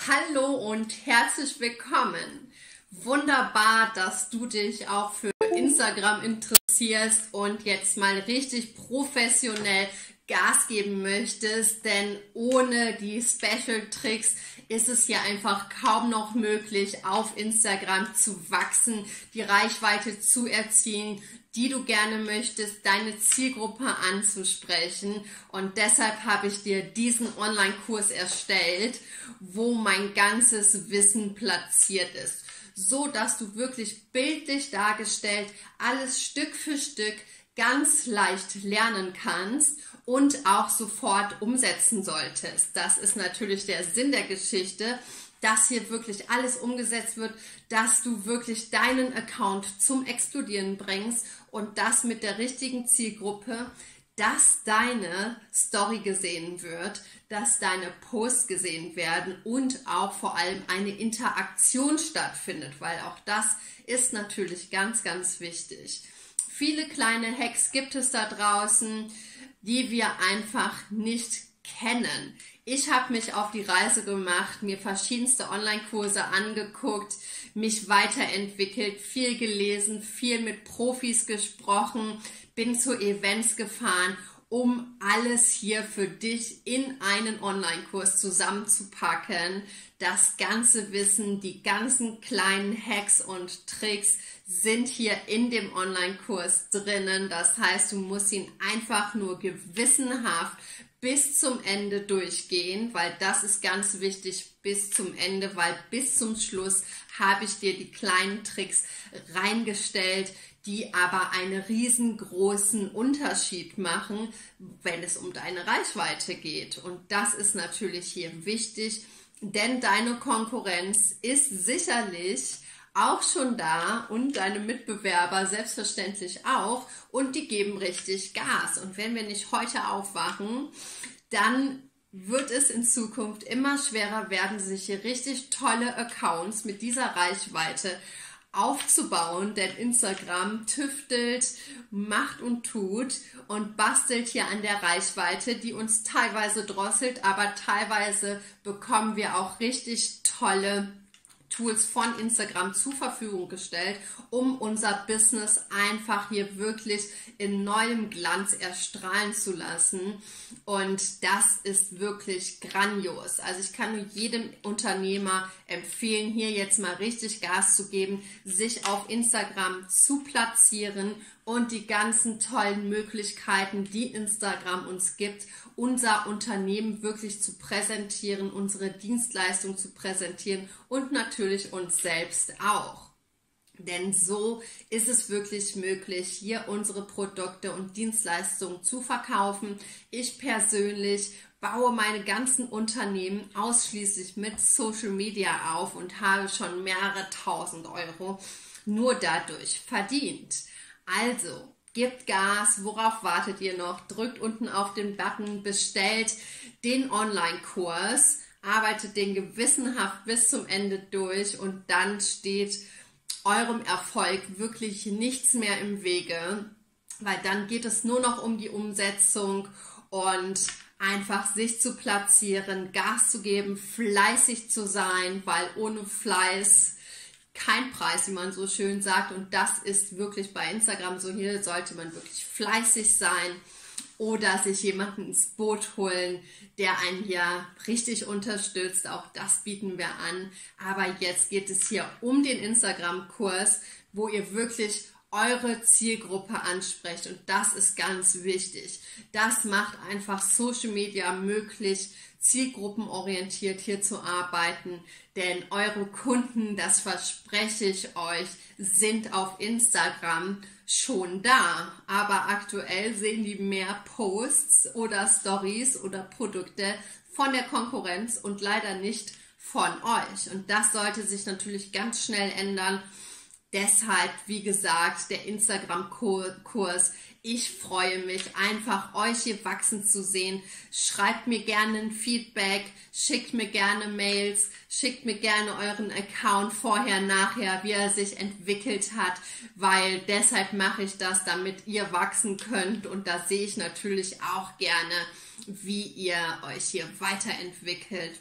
Hallo und herzlich willkommen. Wunderbar, dass du dich auch für Instagram interessierst und jetzt mal richtig professionell Gas geben möchtest, denn ohne die Special Tricks ist es hier einfach kaum noch möglich, auf Instagram zu wachsen, die Reichweite zu erzielen, die du gerne möchtest, deine Zielgruppe anzusprechen. Und deshalb habe ich dir diesen Online-Kurs erstellt, wo mein ganzes Wissen platziert ist, so dass du wirklich bildlich dargestellt alles Stück für Stück ganz leicht lernen kannst und auch sofort umsetzen solltest. Das ist natürlich der Sinn der Geschichte, dass hier wirklich alles umgesetzt wird, dass du wirklich deinen Account zum Explodieren bringst und das mit der richtigen Zielgruppe, dass deine Story gesehen wird, dass deine Posts gesehen werden und auch vor allem eine Interaktion stattfindet, weil auch das ist natürlich ganz, ganz wichtig. Viele kleine Hacks gibt es da draußen, die wir einfach nicht kennen. Ich habe mich auf die Reise gemacht, mir verschiedenste Online-Kurse angeguckt, mich weiterentwickelt, viel gelesen, viel mit Profis gesprochen, bin zu Events gefahren, um alles hier für dich in einen Online-Kurs zusammenzupacken. Das ganze Wissen, die ganzen kleinen Hacks und Tricks sind hier in dem Online-Kurs drinnen. Das heißt, du musst ihn einfach nur gewissenhaft bis zum Ende durchgehen, weil das ist ganz wichtig, bis zum Ende, weil bis zum Schluss habe ich dir die kleinen Tricks reingestellt, die aber einen riesengroßen Unterschied machen, wenn es um deine Reichweite geht. Und das ist natürlich hier wichtig, denn deine Konkurrenz ist sicherlich auch schon da und deine Mitbewerber selbstverständlich auch und die geben richtig Gas. Und wenn wir nicht heute aufwachen, dann wird es in Zukunft immer schwerer werden, sich hier richtig tolle Accounts mit dieser Reichweite aufzubauen, denn Instagram tüftelt, macht und tut und bastelt hier an der Reichweite, die uns teilweise drosselt, aber teilweise bekommen wir auch richtig tolle Tools von Instagram zur Verfügung gestellt, um unser Business einfach hier wirklich in neuem Glanz erstrahlen zu lassen. Und das ist wirklich grandios. Also ich kann nur jedem Unternehmer empfehlen, hier jetzt mal richtig Gas zu geben, sich auf Instagram zu platzieren und die ganzen tollen Möglichkeiten, die Instagram uns gibt, unser Unternehmen wirklich zu präsentieren, unsere Dienstleistung zu präsentieren und natürlich uns selbst auch. Denn so ist es wirklich möglich, hier unsere Produkte und Dienstleistungen zu verkaufen. Ich persönlich baue meine ganzen Unternehmen ausschließlich mit Social Media auf und habe schon mehrere tausend Euro nur dadurch verdient. Also, gebt Gas, worauf wartet ihr noch? Drückt unten auf den Button, bestellt den Online-Kurs, arbeitet den gewissenhaft bis zum Ende durch und dann steht eurem Erfolg wirklich nichts mehr im Wege, weil dann geht es nur noch um die Umsetzung und einfach sich zu platzieren, Gas zu geben, fleißig zu sein, weil ohne Fleiß kein Preis, wie man so schön sagt, und das ist wirklich bei Instagram so. Hier sollte man wirklich fleißig sein oder sich jemanden ins Boot holen, der einen hier richtig unterstützt. Auch das bieten wir an. Aber jetzt geht es hier um den Instagram-Kurs, wo ihr wirklich eure Zielgruppe ansprecht und das ist ganz wichtig. Das macht einfach Social Media möglich, zielgruppenorientiert hier zu arbeiten, denn eure Kunden, das verspreche ich euch, sind auf Instagram schon da, aber aktuell sehen die mehr Posts oder Stories oder Produkte von der Konkurrenz und leider nicht von euch und das sollte sich natürlich ganz schnell ändern. Deshalb, wie gesagt, der Instagram-Kurs. Ich freue mich einfach, euch hier wachsen zu sehen. Schreibt mir gerne ein Feedback, schickt mir gerne Mails, schickt mir gerne euren Account vorher, nachher, wie er sich entwickelt hat, weil deshalb mache ich das, damit ihr wachsen könnt. Und da sehe ich natürlich auch gerne, wie ihr euch hier weiterentwickelt.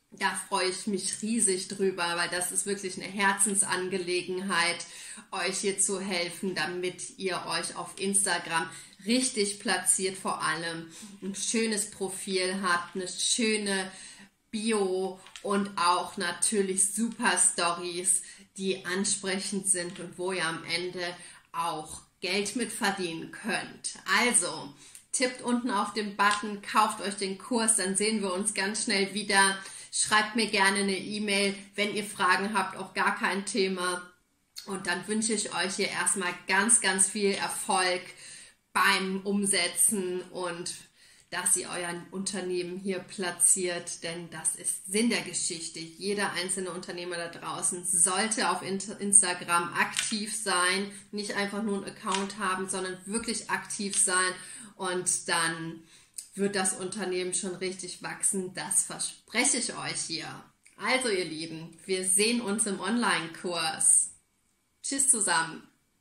Da freue ich mich riesig drüber, weil das ist wirklich eine Herzensangelegenheit, euch hier zu helfen, damit ihr euch auf Instagram richtig platziert, vor allem ein schönes Profil habt, eine schöne Bio und auch natürlich super Stories, die ansprechend sind und wo ihr am Ende auch Geld mit verdienen könnt. Also, tippt unten auf den Button, kauft euch den Kurs, dann sehen wir uns ganz schnell wieder. Schreibt mir gerne eine E-Mail, wenn ihr Fragen habt, auch gar kein Thema. Und dann wünsche ich euch hier erstmal ganz, ganz viel Erfolg beim Umsetzen und dass ihr euer Unternehmen hier platziert, denn das ist Sinn der Geschichte. Jeder einzelne Unternehmer da draußen sollte auf Instagram aktiv sein, nicht einfach nur einen Account haben, sondern wirklich aktiv sein und dann wird das Unternehmen schon richtig wachsen. Das verspreche ich euch hier. Also ihr Lieben, wir sehen uns im Online-Kurs. Tschüss zusammen.